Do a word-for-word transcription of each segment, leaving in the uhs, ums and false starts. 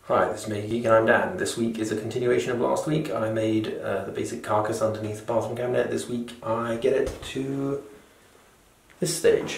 Hi, this is me, Geek, and I'm Dan. This week is a continuation of last week. I made uh, the basic carcass underneath the bathroom cabinet. This week I get it to this stage.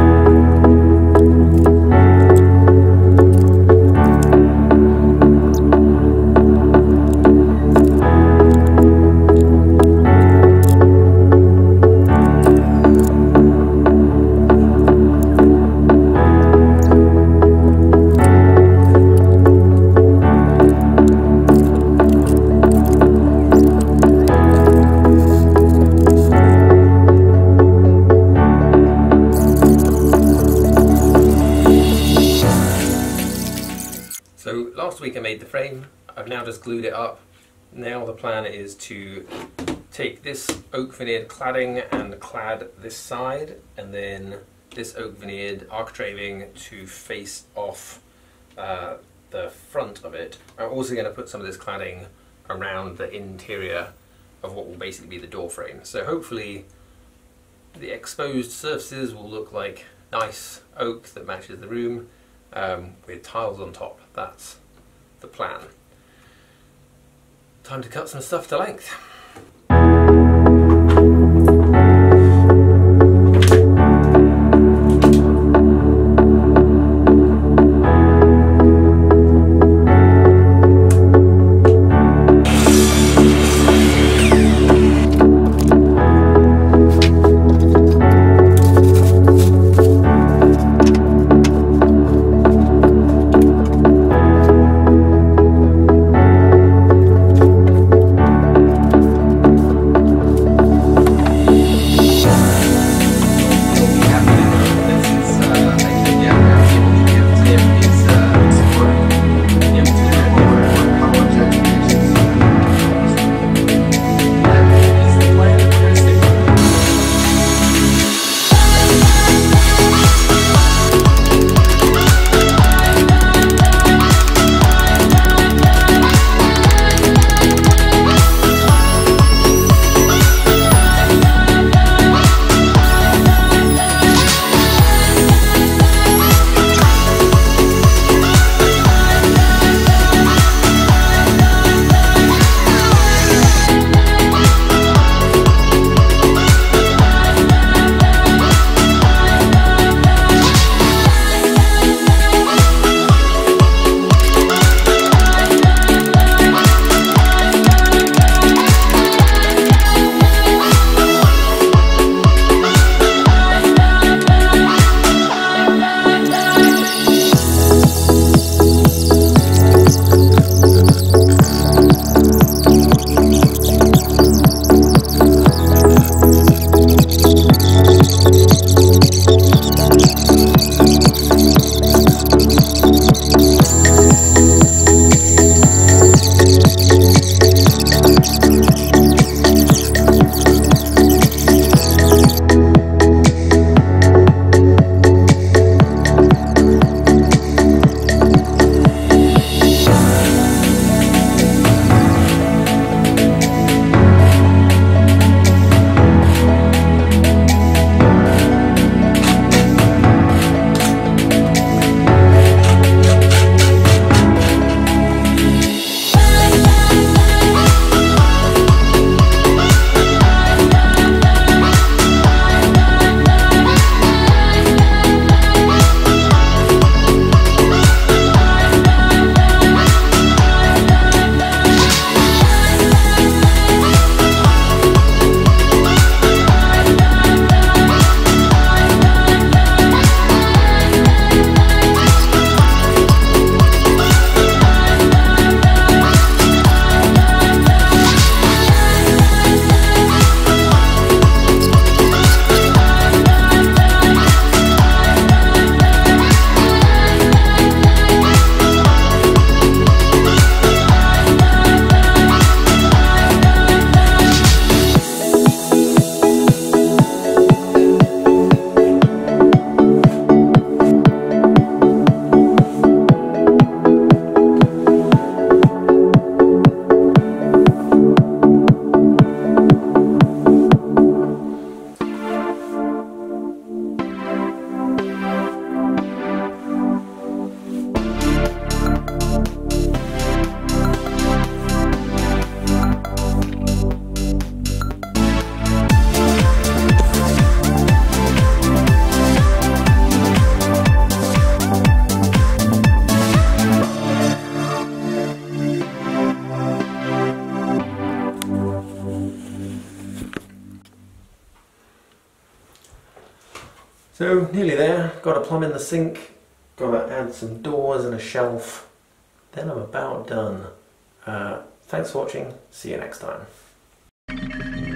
So last week I made the frame, I've now just glued it up. Now the plan is to take this oak veneered cladding and clad this side, and then this oak veneered architraving to face off uh, the front of it. I'm also going to put some of this cladding around the interior of what will basically be the door frame. So hopefully the exposed surfaces will look like nice oak that matches the room. Um, with tiles on top. That's the plan. Time to cut some stuff to length. So nearly there, got to plumb in the sink, got to add some doors and a shelf, then I'm about done. Uh, thanks for watching, see you next time.